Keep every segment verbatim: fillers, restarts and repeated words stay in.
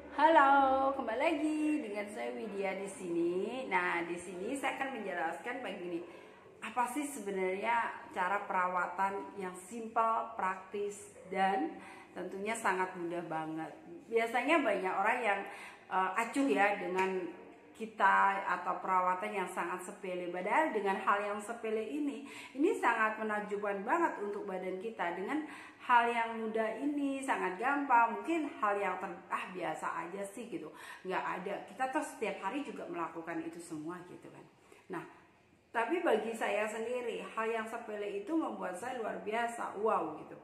Halo, kembali lagi dengan saya Widya di sini. Nah, di sini saya akan menjelaskan begini. Apa sih sebenarnya cara perawatan yang simpel, praktis, dan tentunya sangat mudah banget. Biasanya banyak orang yang uh, acuh ya dengan kita atau perawatan yang sangat sepele. Padahal dengan hal yang sepele ini, ini sangat menakjubkan banget untuk badan kita. Dengan hal yang mudah ini sangat gampang. Mungkin hal yang ter, ah biasa aja sih gitu, nggak ada. Kita tuh setiap hari juga melakukan itu semua gitu kan. Nah, tapi bagi saya sendiri hal yang sepele itu membuat saya luar biasa, wow gitu.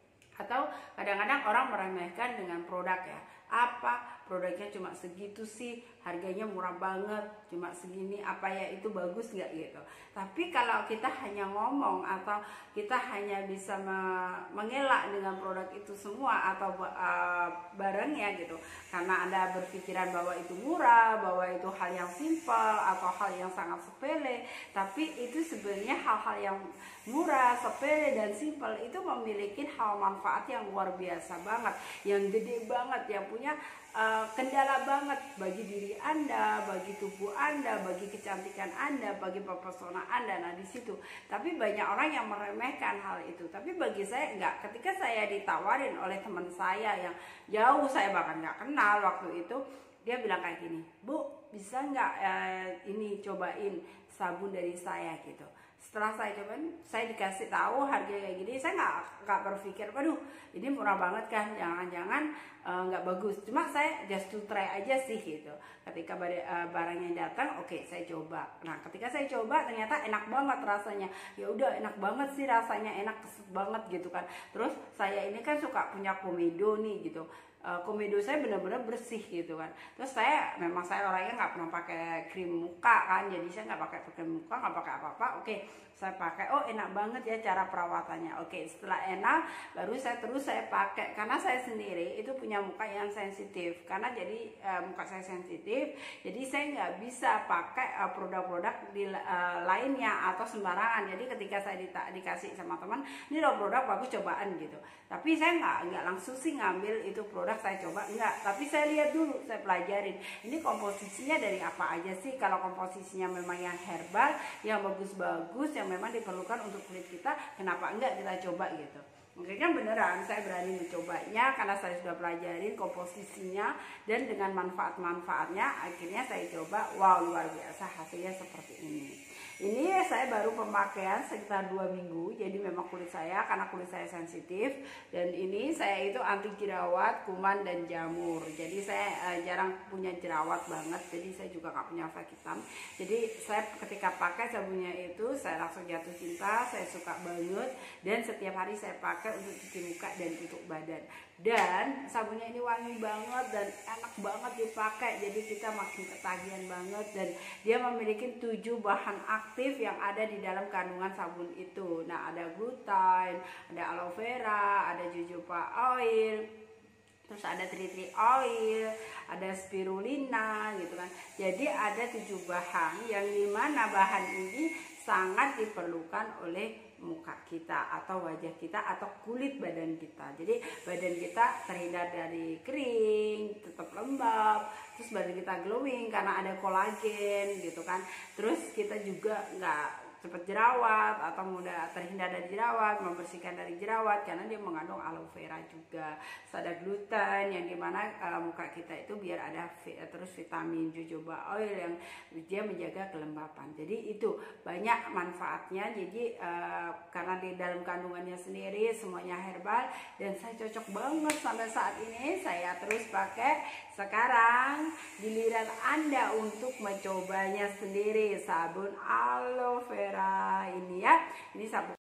Atau kadang-kadang orang meremehkan dengan produk ya, apa produknya cuma segitu sih, harganya murah banget, cuma segini, apa ya itu bagus nggak gitu. Tapi kalau kita hanya ngomong atau kita hanya bisa mengelak dengan produk itu semua atau uh, barangnya gitu, karena Anda berpikiran bahwa itu murah, bahwa itu hal yang simpel atau hal yang sangat sepele, tapi itu sebenarnya hal-hal yang murah, sepele dan simpel itu memiliki hal manfaat yang luar biasa banget, yang gede banget, yang punya uh, kendala banget bagi diri Anda, bagi tubuh Anda, bagi kecantikan Anda, bagi pesona Anda. Nah di situ. Tapi banyak orang yang meremehkan hal itu. Tapi bagi saya enggak. Ketika saya ditawarin oleh teman saya yang jauh saya bahkan nggak kenal waktu itu, dia bilang kayak gini, Bu, bisa nggak eh, ini cobain sabun dari saya gitu. Setelah saya cobain, saya dikasih tahu harga kayak gini, saya nggak nggak berpikir, waduh ini murah banget kan, jangan-jangan nggak -jangan, uh, bagus. Cuma saya just to try aja sih gitu. Ketika uh, barangnya datang, oke okay, saya coba. Nah ketika saya coba ternyata enak banget rasanya. Ya udah enak banget sih rasanya, enak banget gitu kan. Terus saya ini kan suka punya komedo nih gitu. Uh, komedo saya benar-benar bersih gitu kan. Terus saya memang saya orangnya nggak pernah pakai krim muka kan, jadi saya nggak pakai krim muka, nggak pakai apa-apa. Oke, saya pakai, oh enak banget ya cara perawatannya. Oke, setelah enak baru saya terus saya pakai, karena saya sendiri itu punya muka yang sensitif. Karena jadi uh, muka saya sensitif, jadi saya nggak bisa pakai uh, produk-produk di uh, lainnya atau sembarangan. Jadi ketika saya di, dikasih sama teman, ini loh produk bagus cobaan gitu. Tapi saya nggak nggak langsung sih ngambil itu produk saya coba, enggak, tapi saya lihat dulu, saya pelajarin ini komposisinya dari apa aja sih. Kalau komposisinya memang yang herbal, yang bagus-bagus, yang memang diperlukan untuk kulit kita, kenapa enggak kita coba gitu. Mungkin kan beneran saya berani mencobanya karena saya sudah pelajarin komposisinya dan dengan manfaat-manfaatnya, akhirnya saya coba, wow luar biasa hasilnya seperti ini. Ini saya baru pemakaian sekitar dua minggu, jadi memang kulit saya, karena kulit saya sensitif, dan ini saya itu anti jerawat, kuman, dan jamur. Jadi saya uh, jarang punya jerawat banget, jadi saya juga nggak punya flek hitam. Jadi saya ketika pakai sabunnya itu, saya langsung jatuh cinta, saya suka banget, dan setiap hari saya pakai untuk cuci muka dan untuk badan. Dan sabunnya ini wangi banget dan enak banget dipakai, jadi kita makin ketagihan banget, dan dia memiliki tujuh bahan aktif yang ada di dalam kandungan sabun itu. Nah ada gluten, ada aloe vera, ada jojoba oil, terus ada tea tree oil, ada spirulina gitu kan. Jadi ada tujuh bahan yang dimana bahan ini sangat diperlukan oleh muka kita atau wajah kita atau kulit badan kita. Jadi badan kita terhindar dari kering, tetap lembab, terus badan kita glowing karena ada kolagen gitu kan. Terus kita juga nggak cepat jerawat atau mudah terhindar dari jerawat, membersihkan dari jerawat karena dia mengandung aloe vera juga. Terus ada gluten yang dimana uh, muka kita itu biar ada terus vitamin jojoba oil yang dia menjaga kelembapan. Jadi itu banyak manfaatnya. Jadi uh, karena di dalam kandungannya sendiri semuanya herbal dan saya cocok banget sampai saat ini. Saya terus pakai. Sekarang giliran Anda untuk mencobanya sendiri sabun aloe vera ini ya. Ini sabun